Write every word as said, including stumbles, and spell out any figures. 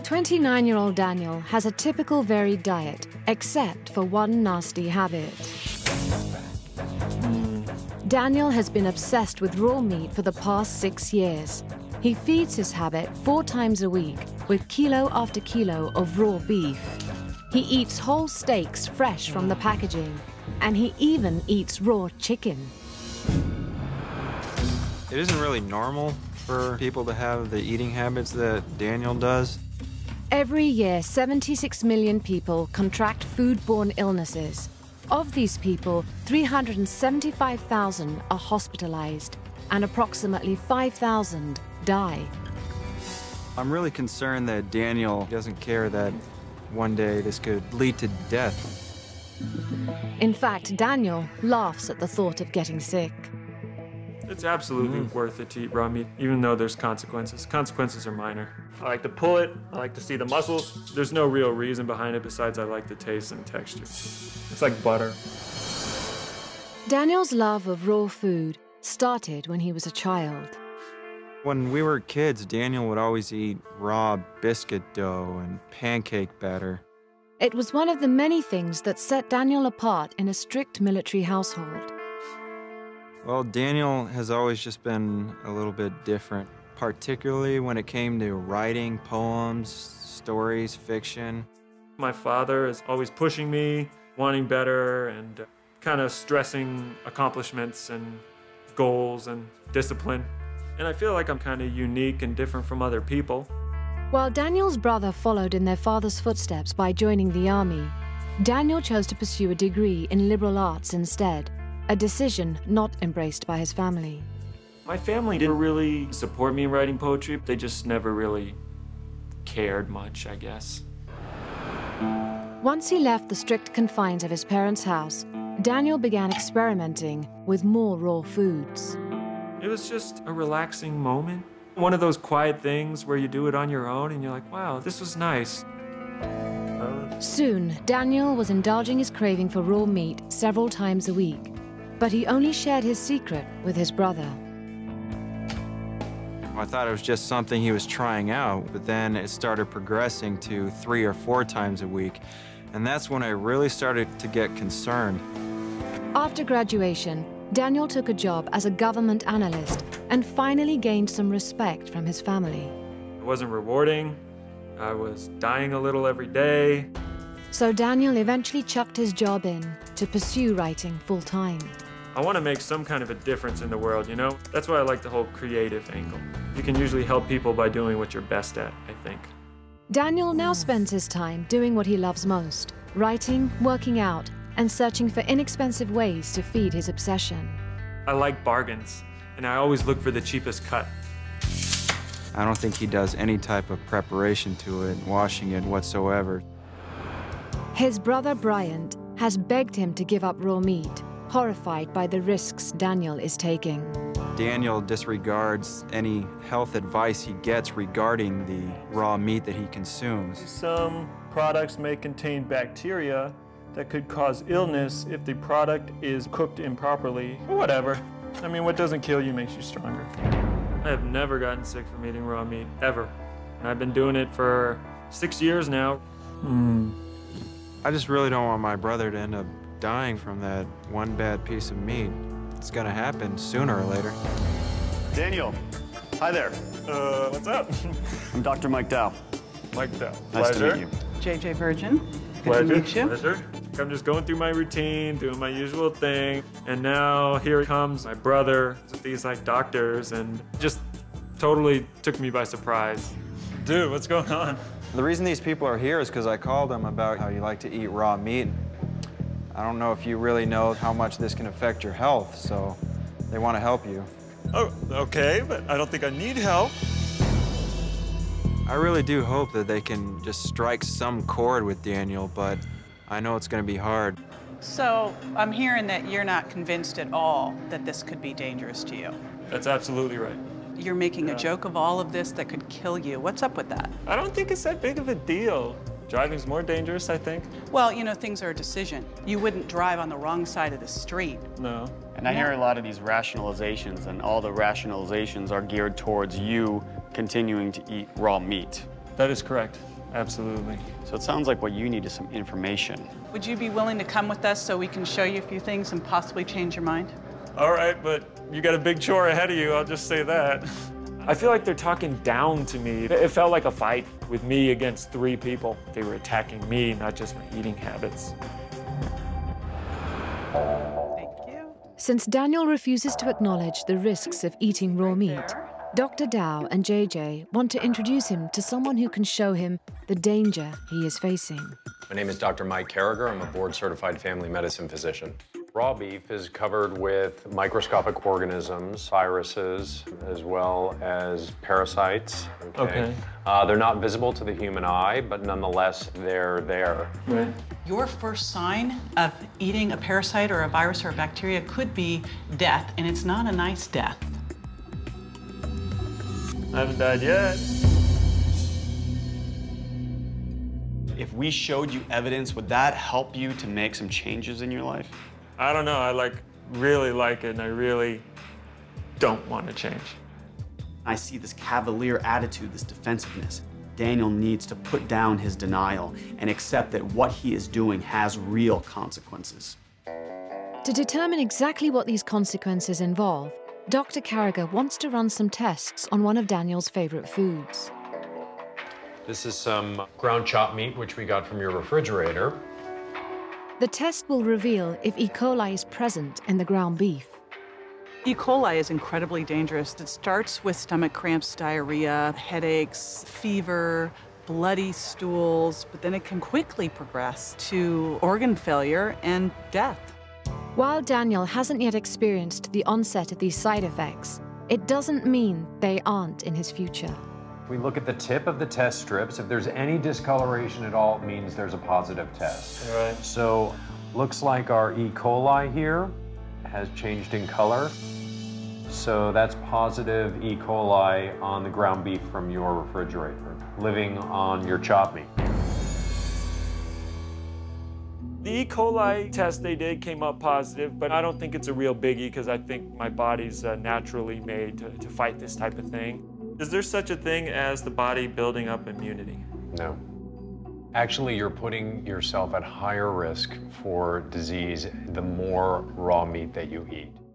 twenty-nine-year-old Daniel has a typical varied diet, except for one nasty habit. Daniel has been obsessed with raw meat for the past six years. He feeds his habit four times a week with kilo after kilo of raw beef. He eats whole steaks fresh from the packaging, and he even eats raw chicken. It isn't really normal for people to have the eating habits that Daniel does. Every year, seventy-six million people contract foodborne illnesses. Of these people, three hundred seventy-five thousand are hospitalized, and approximately five thousand die. I'm really concerned that Daniel doesn't care that one day this could lead to death. In fact, Daniel laughs at the thought of getting sick. It's absolutely mm. worth it to eat raw meat, even though there's consequences. Consequences are minor. I like to pull it, I like to see the muscles. There's no real reason behind it besides I like the taste and texture. It's like butter. Daniel's love of raw food started when he was a child. When we were kids, Daniel would always eat raw biscuit dough and pancake batter. It was one of the many things that set Daniel apart in a strict military household. Well, Daniel has always just been a little bit different, particularly when it came to writing poems, stories, fiction. My father is always pushing me, wanting better, and kind of stressing accomplishments and goals and discipline. And I feel like I'm kind of unique and different from other people. While Daniel's brother followed in their father's footsteps by joining the army, Daniel chose to pursue a degree in liberal arts instead, a decision not embraced by his family. My family didn't really support me in writing poetry. They just never really cared much, I guess. Once he left the strict confines of his parents' house, Daniel began experimenting with more raw foods. It was just a relaxing moment. One of those quiet things where you do it on your own and you're like, wow, this was nice. Soon, Daniel was indulging his craving for raw meat several times a week, but he only shared his secret with his brother. I thought it was just something he was trying out, but then it started progressing to three or four times a week, and that's when I really started to get concerned. After graduation, Daniel took a job as a government analyst and finally gained some respect from his family. It wasn't rewarding. I was dying a little every day. So Daniel eventually chucked his job in to pursue writing full-time. I want to make some kind of a difference in the world, you know? That's why I like the whole creative angle. You can usually help people by doing what you're best at, I think. Daniel now spends his time doing what he loves most, writing, working out, and searching for inexpensive ways to feed his obsession. I like bargains, and I always look for the cheapest cut. I don't think he does any type of preparation to it, washing it whatsoever. His brother Bryant has begged him to give up raw meat, horrified by the risks Daniel is taking. Daniel disregards any health advice he gets regarding the raw meat that he consumes. Some products may contain bacteria that could cause illness if the product is cooked improperly, or whatever. I mean, what doesn't kill you makes you stronger. I have never gotten sick from eating raw meat, ever. And I've been doing it for six years now. Mm. I just really don't want my brother to end up dying from that one bad piece of meat. It's gonna happen sooner or later. Daniel, hi there. Uh, what's up? I'm Doctor Mike Dow. Mike Dow. Nice Pleasure. to meet you. J J Virgin. Good Pleasure. to meet you. Pleasure. I'm just going through my routine, doing my usual thing, and now here comes my brother with these like doctors, and just totally took me by surprise. Dude, what's going on? The reason these people are here is because I called them about how you like to eat raw meat. I don't know if you really know how much this can affect your health, so they want to help you. Oh, okay, but I don't think I need help. I really do hope that they can just strike some chord with Daniel, but I know it's going to be hard. So I'm hearing that you're not convinced at all that this could be dangerous to you. That's absolutely right. You're making Yeah. a joke of all of this that could kill you. What's up with that? I don't think it's that big of a deal. Driving's more dangerous, I think. Well, you know, things are a decision. You wouldn't drive on the wrong side of the street. No. And I hear a lot of these rationalizations, and all the rationalizations are geared towards you continuing to eat raw meat. That is correct. absolutely. So it sounds like what you need is some information. Would you be willing to come with us so we can show you a few things and possibly change your mind? All right, but you got a big chore ahead of you, I'll just say that. I feel like they're talking down to me. It felt like a fight with me against three people. They were attacking me, not just my eating habits. Thank you. Since Daniel refuses to acknowledge the risks of eating raw meat, Doctor Dow and J J want to introduce him to someone who can show him the danger he is facing. My name is Doctor Mike Carragher. I'm a board-certified family medicine physician. Raw beef is covered with microscopic organisms, viruses, as well as parasites. Okay. Okay. Uh, they're not visible to the human eye, but nonetheless, they're there. Right. Your first sign of eating a parasite or a virus or a bacteria could be death, and it's not a nice death. I haven't died yet. If we showed you evidence, would that help you to make some changes in your life? I don't know, I like, really like it, and I really don't want to change. I see this cavalier attitude, this defensiveness. Daniel needs to put down his denial and accept that what he is doing has real consequences. To determine exactly what these consequences involve, Doctor Carragher wants to run some tests on one of Daniel's favorite foods. This is some ground chopped meat, which we got from your refrigerator. The test will reveal if E. coli is present in the ground beef. E. coli is incredibly dangerous. It starts with stomach cramps, diarrhea, headaches, fever, bloody stools, but then it can quickly progress to organ failure and death. While Daniel hasn't yet experienced the onset of these side effects, it doesn't mean they aren't in his future. We look at the tip of the test strips. If there's any discoloration at all, it means there's a positive test. Right. So, looks like our E. coli here has changed in color. So that's positive E. coli on the ground beef from your refrigerator, living on your chopped meat. The E. coli test they did came up positive, but I don't think it's a real biggie because I think my body's uh, naturally made to, to fight this type of thing. Is there such a thing as the body building up immunity? No. Actually, you're putting yourself at higher risk for disease the more raw meat that you eat.